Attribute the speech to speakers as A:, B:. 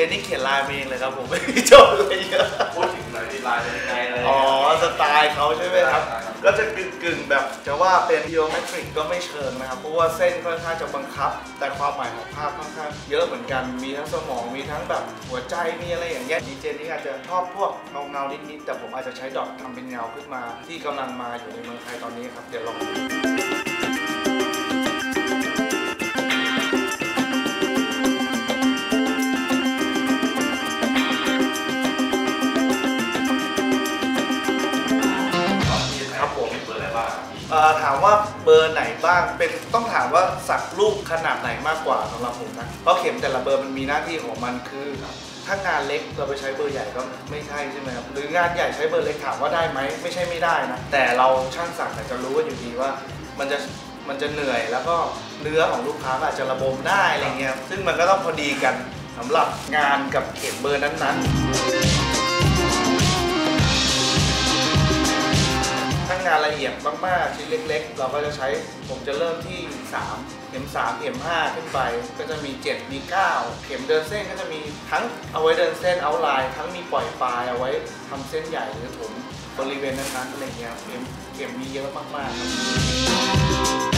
A: นนี่เขียนลายเองเลยครับผมไม่มีโจทย์อะไรเยอะ
B: พูดถึงหน่อยที่ลายเป็นยังไงอะไร
A: อ๋อสไตล์เขาใช่ไหมครับก็จะกึ่งแบบจะว่าเป็น geometric ก็ไม่เชิงนะครับเพราะว่าเส้นค่อนข้างจะบังคับแต่ความหมายของภาพค่อนข้างเยอะเหมือนกันมีทั้งสมองมีทั้งแบบหัวใจมีอะไรอย่างเงี้ยดีเจนี่อาจจะชอบพวกเงานิดๆแต่ผมอาจจะใช้ดอททำเป็นเงาขึ้นมาที่กำลังมาอยู่ในเมืองไทยตอนนี้ครับเดี๋ยวลองถามว่าเบอร์ไหนบ้างเป็นต้องถามว่าสักรูปขนาดไหนมากกว่าสำหรับผมนะเพราะเข็มแต่ละเบอร์มันมีหน้าที่ของมันคือถ้างานเล็กเราไปใช้เบอร์ใหญ่ก็ไม่ใช่ใช่ไหมครับหรืองานใหญ่ใช้เบอร์เล็กถามว่าได้ไหมไม่ใช่ไม่ได้นะแต่เราช่างสักจะรู้กันอยู่ดีว่ามันจะเหนื่อยแล้วก็เนื้อของลูกค้าอาจจะระบมได้อะไรเงี้ยซึ่งมันก็ต้องพอดีกันสำหรับงานกับเข็มเบอร์นั้นๆถ้างานละเอียดมากๆชิ้นเล็กๆเราก็จะใช้ผมจะเริ่มที่3เข็ม3เข็ม5ขึ้นไปก็จะมี7มี9เข็มเดินเส้นก็จะมีทั้งเอาไว้เดินเส้นเอาไลน์ทั้งมีปล่อยปลายเอาไว้ทำเส้นใหญ่หรือถมบริเวณนั้นๆอะไรเงี้ยเข็มมีเยอะมากๆ